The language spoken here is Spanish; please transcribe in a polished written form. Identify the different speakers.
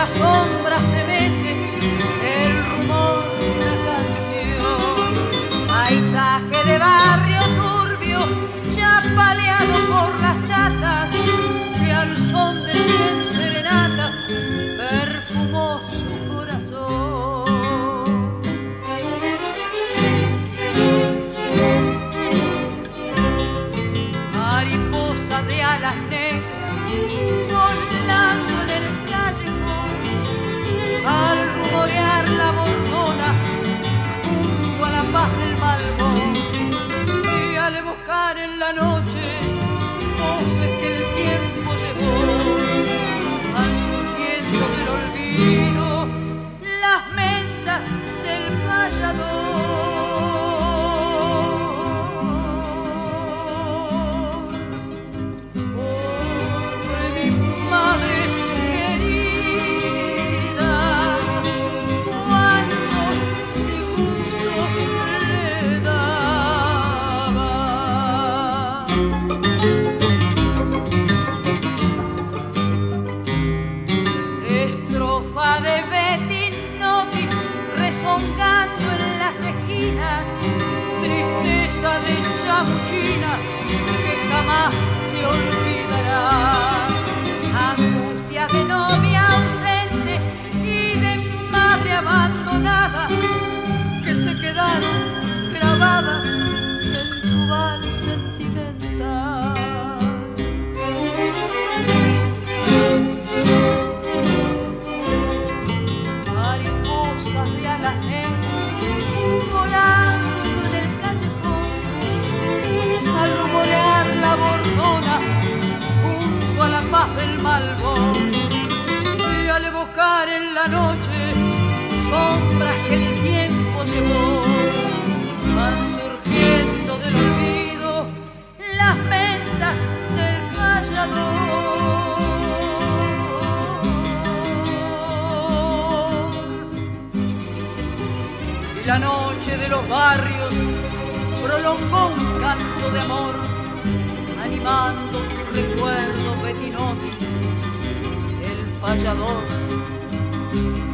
Speaker 1: sombra se mece el rumor de una canción. Paisaje de barrio turbio, chapaleado por las chatas, que al son de 100 serenatas perfumó su corazón. Mariposa de alas negras volando en el callejón, al rumorear la bordona junto a la paz del Malbón, y al evocar en la noche voces que el tiempo llevó, van surgiendo del olvido las mentas del payador. Tristeza de chamuchina que jamás te olvidará, angustia de novia ausente y de madre abandonada que se quedaron grabadas en tu vals sentimental. Mariposas de alas negras volando en el callejón, al rumorear la bordona junto a la paz del Malbón, y al evocar en la noche sombras que el tiempo llevó, van surgiendo del olvido las mentas del payador. Y la noche de los barrios prolongó un canto de amor, animando tu recuerdo, Betinotti, el payador.